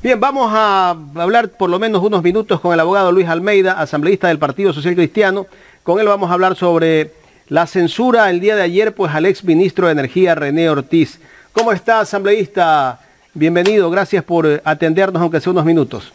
Bien, vamos a hablar por lo menos unos minutos con el abogado Luis Almeida, asambleísta del Partido Social Cristiano. Con él vamos a hablar sobre la censura el día de ayer, pues al ex ministro de Energía, René Ortiz. ¿Cómo está, asambleísta? Bienvenido, gracias por atendernos, aunque sea unos minutos.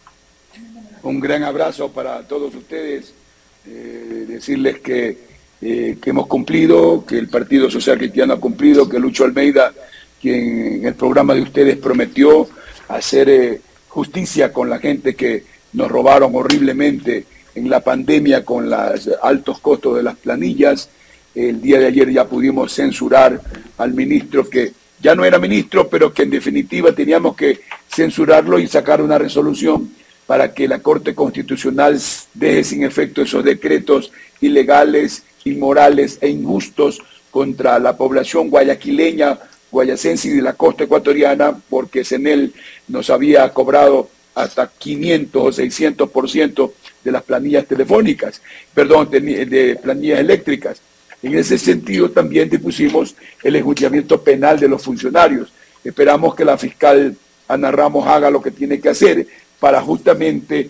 Un gran abrazo para todos ustedes, decirles que hemos cumplido, que el Partido Social Cristiano ha cumplido, que Lucho Almeida, quien en el programa de ustedes prometió hacer justicia con la gente que nos robaron horriblemente en la pandemia con los altos costos de las planillas. El día de ayer ya pudimos censurar al ministro que ya no era ministro, pero que en definitiva teníamos que censurarlo y sacar una resolución para que la Corte Constitucional deje sin efecto esos decretos ilegales, inmorales e injustos contra la población guayaquileña, guayacense y de la costa ecuatoriana, porque CENEL nos había cobrado hasta 500 o 600% de las planillas telefónicas, perdón, de planillas eléctricas. En ese sentido también dispusimos el enjuiciamiento penal de los funcionarios. Esperamos que la fiscal Ana Ramos haga lo que tiene que hacer para justamente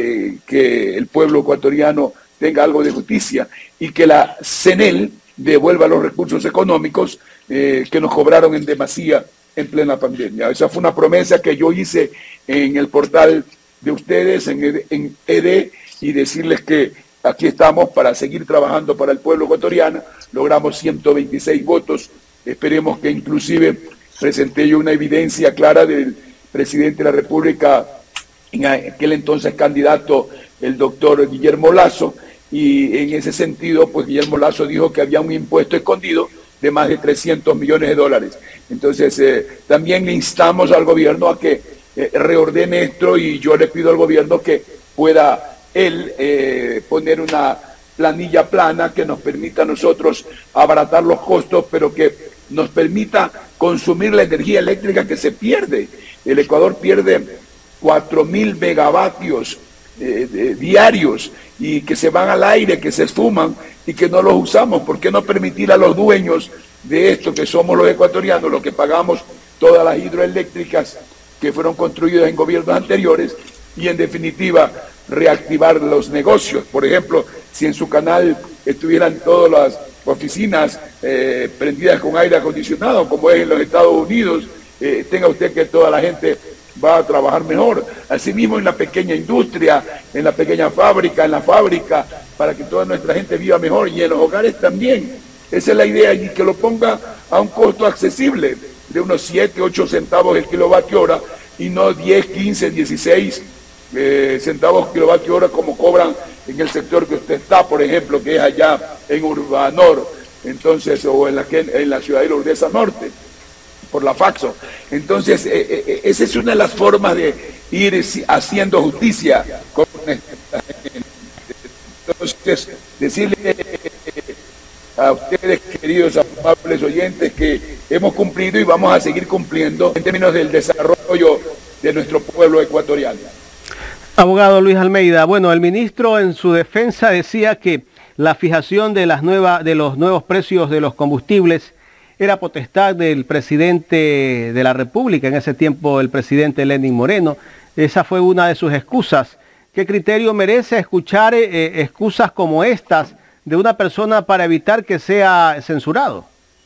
que el pueblo ecuatoriano tenga algo de justicia y que la CENEL devuelva los recursos económicos que nos cobraron en demasía en plena pandemia. Esa fue una promesa que yo hice en el portal de ustedes, en ED, y decirles que aquí estamos para seguir trabajando para el pueblo ecuatoriano. Logramos 126 votos. Esperemos que inclusive presenté yo una evidencia clara del presidente de la República, en aquel entonces candidato, el doctor Guillermo Lasso, y en ese sentido, pues Guillermo Lasso dijo que había un impuesto escondido de más de 300 millones de dólares. Entonces, también le instamos al gobierno a que reordene esto, y yo le pido al gobierno que pueda él poner una planilla plana que nos permita a nosotros abaratar los costos, pero que nos permita consumir la energía eléctrica que se pierde. El Ecuador pierde 4.000 megavatios diarios y que se van al aire, que se esfuman y que no los usamos. ¿Por qué no permitir a los dueños de esto, que somos los ecuatorianos, los que pagamos todas las hidroeléctricas que fueron construidas en gobiernos anteriores, y en definitiva reactivar los negocios? Por ejemplo, si en su canal estuvieran todas las oficinas prendidas con aire acondicionado, como es en los Estados Unidos, tenga usted que toda la gente va a trabajar mejor. Asimismo, en la pequeña industria, en la pequeña fábrica, en la fábrica, para que toda nuestra gente viva mejor, y en los hogares también. Esa es la idea, y que lo ponga a un costo accesible de unos 7, 8 centavos el kilovatio hora, y no 10, 15, 16 centavos kilovatio hora como cobran en el sector que usted está, por ejemplo, que es allá en Urbanor, entonces, o en la ciudad de Lourdesa Norte, por la Faxo. Entonces, esa es una de las formas de ir haciendo justicia con esta gente. Entonces, decirle a ustedes, queridos amables oyentes, que hemos cumplido y vamos a seguir cumpliendo en términos del desarrollo de nuestro pueblo ecuatoriano. Abogado Luis Almeida, bueno, el ministro en su defensa decía que la fijación de los nuevos precios de los combustibles era potestad del presidente de la República, en ese tiempo el presidente Lenín Moreno. Esa fue una de sus excusas. ¿Qué criterio merece escuchar excusas como estas de una persona para evitar que sea censurado?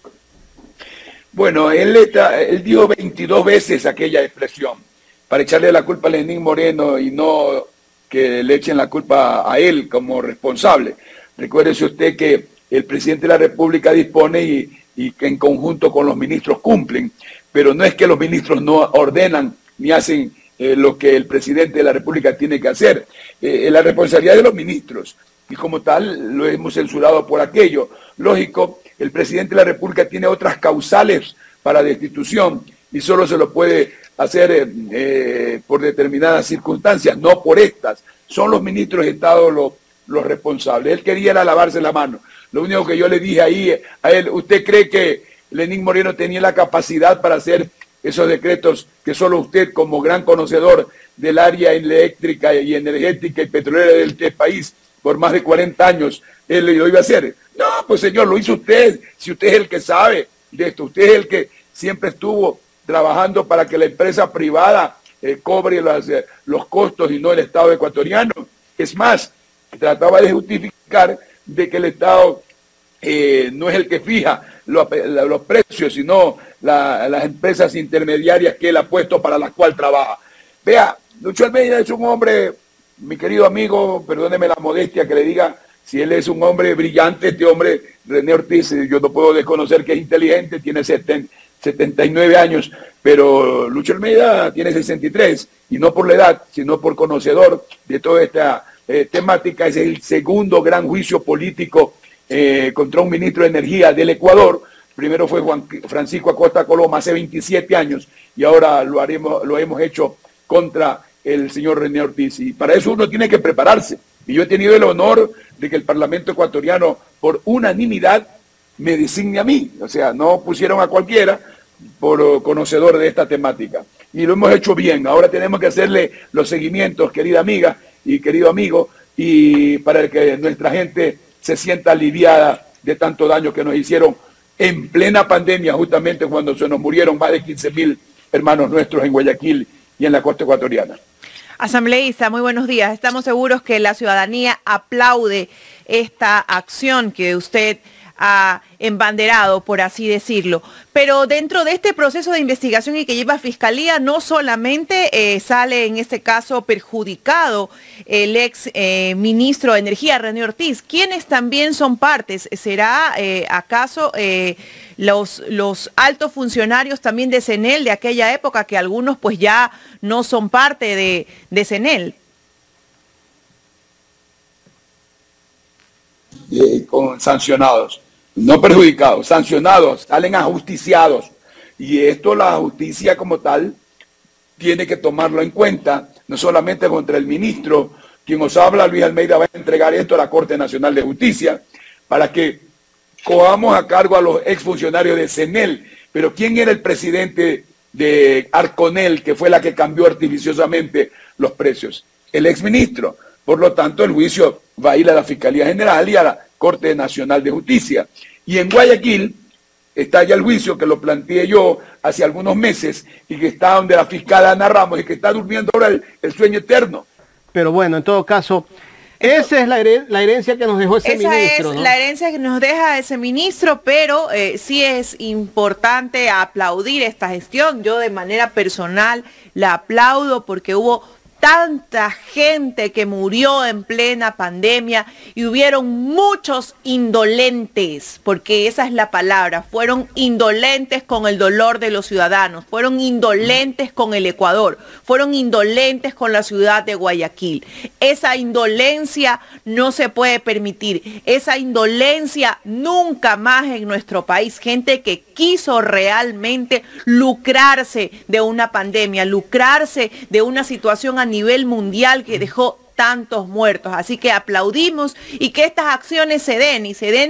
Bueno, él dijo 22 veces aquella expresión para echarle la culpa a Lenín Moreno y no que le echen la culpa a él como responsable. Recuérdese usted que el presidente de la República dispone y que en conjunto con los ministros cumplen, pero no es que los ministros no ordenan ni hacen lo que el presidente de la República tiene que hacer. La responsabilidad de los ministros, y como tal lo hemos censurado por aquello. Lógico, el presidente de la República tiene otras causales para destitución y solo se lo puede hacer por determinadas circunstancias, no por estas. Son los ministros de Estado los responsables. Él quería era lavarse la mano. Lo único que yo le dije ahí a él, ¿usted cree que Lenín Moreno tenía la capacidad para hacer esos decretos que solo usted, como gran conocedor del área eléctrica y energética y petrolera del país por más de 40 años, él lo iba a hacer? No, pues señor, lo hizo usted. Si usted es el que sabe de esto, usted es el que siempre estuvo trabajando para que la empresa privada cobre los costos y no el Estado ecuatoriano. Es más, trataba de justificar de que el Estado no es el que fija los precios, sino las empresas intermediarias que él ha puesto para las cuales trabaja. Vea, Lucho Almeida es un hombre, mi querido amigo, perdóneme la modestia que le diga, si él es un hombre brillante, este hombre, René Ortiz, yo no puedo desconocer que es inteligente, tiene 79 años, pero Lucho Almeida tiene 63, y no por la edad, sino por conocedor de toda esta temática. Es el segundo gran juicio político contra un ministro de Energía del Ecuador. Primero fue Francisco Acosta Coloma hace 27 años, y ahora lo hemos hecho contra el señor René Ortiz, y para eso uno tiene que prepararse. Y yo he tenido el honor de que el Parlamento ecuatoriano, por unanimidad, me designe a mí. O sea, no pusieron a cualquiera por conocedor de esta temática. Y lo hemos hecho bien. Ahora tenemos que hacerle los seguimientos, querida amiga y querido amigo, y para que nuestra gente se sienta aliviada de tanto daño que nos hicieron en plena pandemia, justamente cuando se nos murieron más de 15.000 hermanos nuestros en Guayaquil y en la costa ecuatoriana. Asambleísta, muy buenos días. Estamos seguros que la ciudadanía aplaude esta acción que usted ha embanderado, por así decirlo. Pero dentro de este proceso de investigación y que lleva Fiscalía, no solamente sale en este caso perjudicado el ex ministro de Energía, René Ortiz, quienes también son partes. ¿Será acaso los altos funcionarios también de CENEL de aquella época, que algunos pues ya no son parte de CENEL? Con sancionados, no perjudicados, sancionados, salen ajusticiados. Y esto la justicia como tal tiene que tomarlo en cuenta, no solamente contra el ministro, quien os habla, Luis Almeida, va a entregar esto a la Corte Nacional de Justicia para que cojamos a cargo a los exfuncionarios de CENEL. Pero ¿quién era el presidente de Arconel, que fue la que cambió artificiosamente los precios? El exministro. Por lo tanto, el juicio va a ir a la Fiscalía General y a la Corte Nacional de Justicia. Y en Guayaquil está ya el juicio que lo planteé yo hace algunos meses y que está donde la fiscal Ana Ramos y que está durmiendo ahora el sueño eterno. Pero bueno, en todo caso, esa es la herencia que nos dejó ese ministro, Esa es ¿no? la herencia que nos deja ese ministro, pero sí es importante aplaudir esta gestión. Yo de manera personal la aplaudo porque hubo tanta gente que murió en plena pandemia y hubieron muchos indolentes, porque esa es la palabra, fueron indolentes con el dolor de los ciudadanos, fueron indolentes con el Ecuador, fueron indolentes con la ciudad de Guayaquil. Esa indolencia no se puede permitir, esa indolencia nunca más en nuestro país. Gente que quiso realmente lucrarse de una pandemia, lucrarse de una situación a nivel mundial que dejó tantos muertos. Así que aplaudimos y que estas acciones se den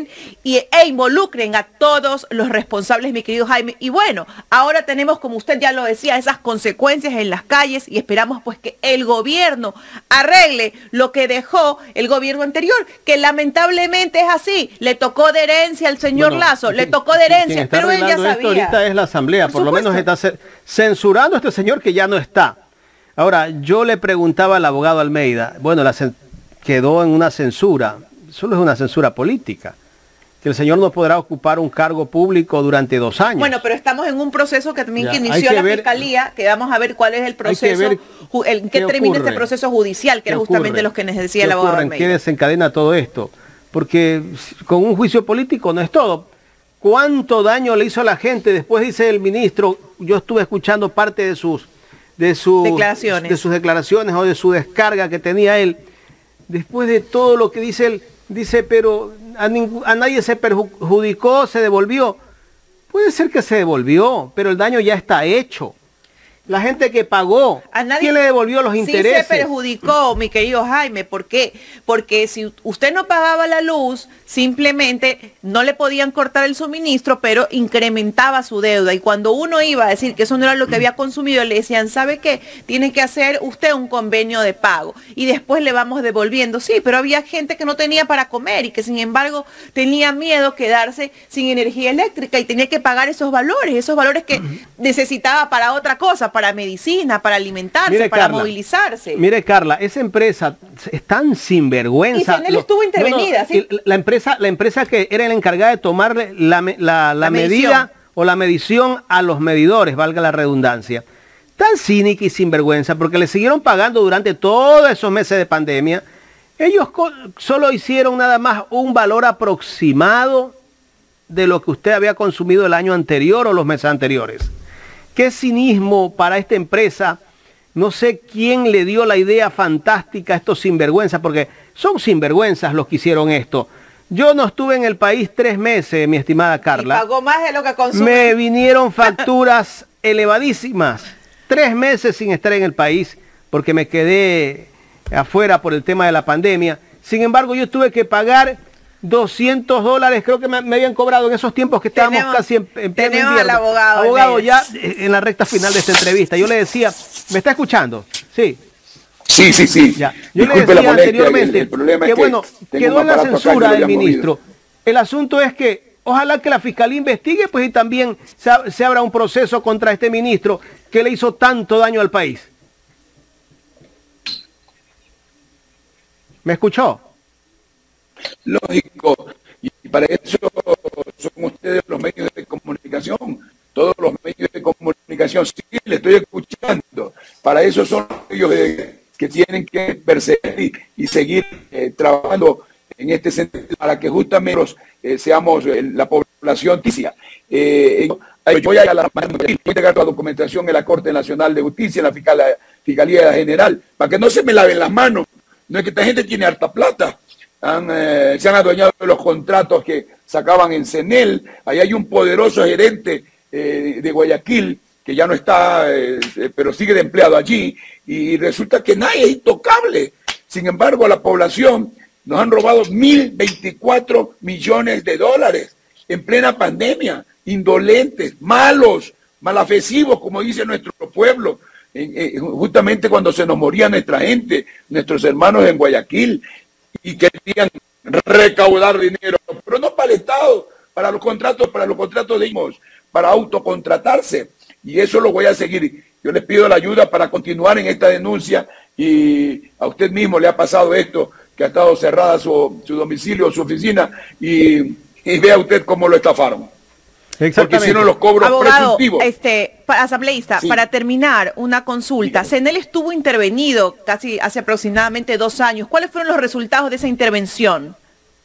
e involucren a todos los responsables, mi querido Jaime. Y bueno, ahora tenemos, como usted ya lo decía, esas consecuencias en las calles y esperamos pues que el gobierno arregle lo que dejó el gobierno anterior, que lamentablemente es así. Le tocó de herencia al señor Lazo, le tocó de herencia, pero él ya sabía. Esto ahorita es la Asamblea, por lo menos está censurando a este señor que ya no está. Ahora, yo le preguntaba al abogado Almeida, bueno, quedó en una censura, solo es una censura política, que el señor no podrá ocupar un cargo público durante 2 años. Bueno, pero estamos en un proceso que también que inició la Fiscalía, que vamos a ver cuál es el proceso, en qué termina este proceso judicial, que era justamente lo que nos decía el abogado Almeida. ¿Qué desencadena todo esto? Porque con un juicio político no es todo. ¿Cuánto daño le hizo a la gente? Después dice el ministro, yo estuve escuchando parte de sus declaraciones o de su descarga que tenía él, después de todo lo que dice él, dice, pero a nadie se perjudicó, se devolvió. Puede ser que se devolvió, pero el daño ya está hecho. La gente que pagó, ¿quién le devolvió los intereses? Sí se perjudicó, mi querido Jaime. ¿Por qué? Porque si usted no pagaba la luz, simplemente no le podían cortar el suministro, pero incrementaba su deuda. Y cuando uno iba a decir que eso no era lo que había consumido, le decían, ¿sabe qué? Tiene que hacer usted un convenio de pago y después le vamos devolviendo. Sí, pero había gente que no tenía para comer y que sin embargo tenía miedo quedarse sin energía eléctrica y tenía que pagar esos valores que necesitaba para otra cosa, para medicina, para alimentarse, Mire, para Carla, movilizarse. Mire, Carla, esa empresa es tan sinvergüenza. Y Senel estuvo intervenida, ¿sí? La empresa que era la encargada de tomarle la medida o la medición a los medidores, valga la redundancia. Tan cínica y sinvergüenza, porque le siguieron pagando durante todos esos meses de pandemia. Ellos solo hicieron nada más un valor aproximado de lo que usted había consumido el año anterior o los meses anteriores. Qué cinismo para esta empresa. No sé quién le dio la idea fantástica a estos sinvergüenzas, porque son sinvergüenzas los que hicieron esto. Yo no estuve en el país 3 meses, mi estimada Carla. Y pagó más de lo que consumió. Me vinieron facturas elevadísimas. 3 meses sin estar en el país, porque me quedé afuera por el tema de la pandemia. Sin embargo, yo tuve que pagar $200, creo que me habían cobrado en esos tiempos que estábamos casi en pleno invierno. Al abogado. Abogado, ya en la recta final de esta entrevista, yo le decía, ¿me está escuchando? Sí. Sí. Ya. Yo le decía anteriormente el problema que bueno, quedó en la censura del ministro. El asunto es que ojalá que la fiscalía investigue, pues, y también se abra un proceso contra este ministro que le hizo tanto daño al país. ¿Me escuchó? Lógico, y para eso son ustedes los medios de comunicación, todos los medios de comunicación. Sí, le estoy escuchando. Para eso son ellos que tienen que perseguir y seguir trabajando en este sentido, para que justamente seamos la población ticia. Yo voy a entregar la documentación en la Corte Nacional de Justicia, en la Fiscalía General, para que no se me laven las manos. No es que esta gente tiene harta plata. Se han adueñado de los contratos que sacaban en Senel. Ahí hay un poderoso gerente de Guayaquil que ya no está, pero sigue de empleado allí, y resulta que nadie es intocable. Sin embargo, a la población nos han robado 1.024 millones de dólares en plena pandemia. Indolentes, malos, malafesivos, como dice nuestro pueblo. Justamente cuando se nos moría nuestra gente, nuestros hermanos en Guayaquil, y querían recaudar dinero, pero no para el Estado, para los contratos de IMOS, para autocontratarse, y eso lo voy a seguir. Yo les pido la ayuda para continuar en esta denuncia, y a usted mismo le ha pasado esto, que ha estado cerrada su domicilio, su oficina, y vea usted cómo lo estafaron. Porque si no, los cobros abogado, presuntivos. Asambleísta, sí. Para terminar, una consulta. Senel estuvo intervenido casi hace aproximadamente 2 años. ¿Cuáles fueron los resultados de esa intervención?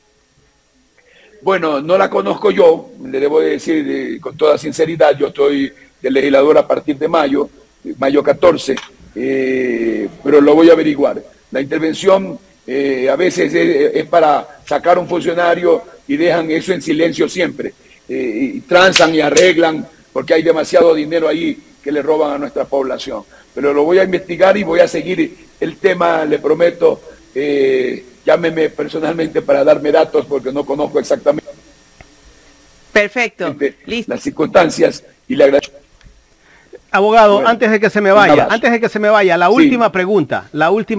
Bueno, no la conozco yo, le debo decir con toda sinceridad. Yo estoy de legislador a partir de mayo 14, pero lo voy a averiguar. La intervención a veces es para sacar a un funcionario y dejan eso en silencio siempre. Y transan y arreglan porque hay demasiado dinero ahí que le roban a nuestra población. Pero lo voy a investigar y voy a seguir el tema, le prometo. Llámeme personalmente para darme datos porque no conozco exactamente. Perfecto, listo. Las circunstancias y la gratitud. Abogado, bueno, antes de que se me vaya, la última pregunta.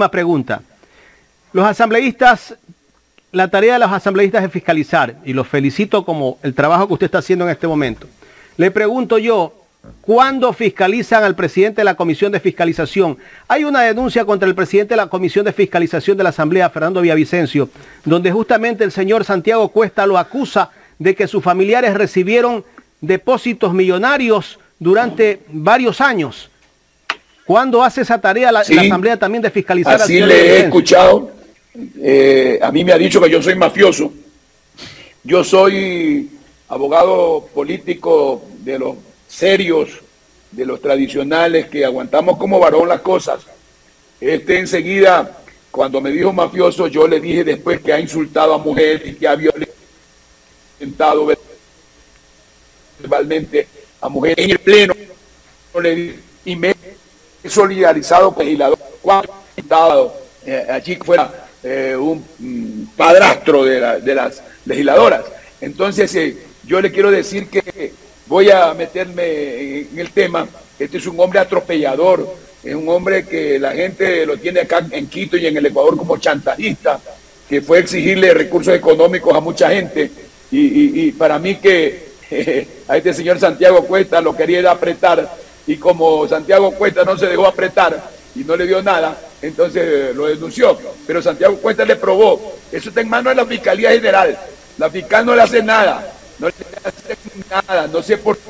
Los asambleístas, la tarea de los asambleístas es fiscalizar, y los felicito como el trabajo que usted está haciendo en este momento. Le pregunto yo, ¿cuándo fiscalizan al presidente de la Comisión de Fiscalización? Hay una denuncia contra el presidente de la Comisión de Fiscalización de la Asamblea, Fernando Villavicencio, donde justamente el señor Santiago Cuesta lo acusa de que sus familiares recibieron depósitos millonarios durante varios años. ¿Cuándo hace esa tarea la Asamblea también de fiscalizar al señor Villavicencio? Así le he escuchado. A mí me ha dicho que yo soy mafioso. Yo soy abogado político de los serios, de los tradicionales, que aguantamos como varón las cosas. Enseguida, cuando me dijo mafioso, yo le dije después que ha insultado a mujeres y que ha violentado verbalmente a mujeres en el pleno, y me he solidarizado con el legislador cuando allí fuera un padrastro de las legisladoras. Entonces yo le quiero decir que voy a meterme en el tema. Este es un hombre atropellador, es un hombre que la gente lo tiene acá en Quito y en el Ecuador como chantajista, que fue a exigirle recursos económicos a mucha gente, y para mí que a este señor Santiago Cuesta lo quería apretar y como Santiago Cuesta no se dejó apretar y no le dio nada, entonces lo denunció. Pero Santiago Cuesta le probó. Eso está en manos de la Fiscalía General. La fiscal no le hace nada. No le hace nada. No sé por qué.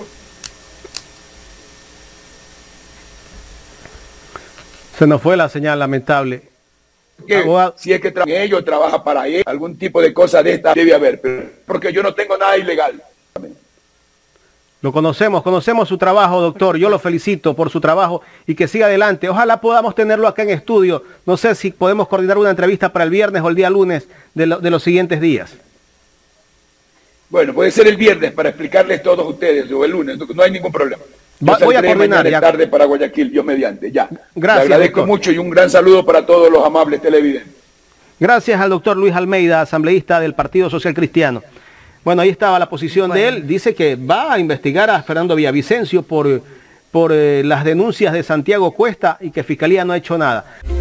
Se nos fue la señal, lamentable. Si es que ellos trabaja para ellos, algún tipo de cosa de esta debe haber, pero porque yo no tengo nada ilegal. Lo conocemos su trabajo, doctor. Yo lo felicito por su trabajo y que siga adelante. Ojalá podamos tenerlo acá en estudio. No sé si podemos coordinar una entrevista para el viernes o el día lunes de los siguientes días. Bueno, puede ser el viernes para explicarles todos ustedes, o el lunes, no hay ningún problema. Voy a coordinar ya tarde para Guayaquil, Dios mediante, ya. Gracias. Le agradezco mucho y un gran saludo para todos los amables televidentes. Gracias al doctor Luis Almeida, asambleísta del Partido Social Cristiano. Bueno, ahí estaba la posición de él. Dice que va a investigar a Fernando Villavicencio por las denuncias de Santiago Cuesta y que Fiscalía no ha hecho nada.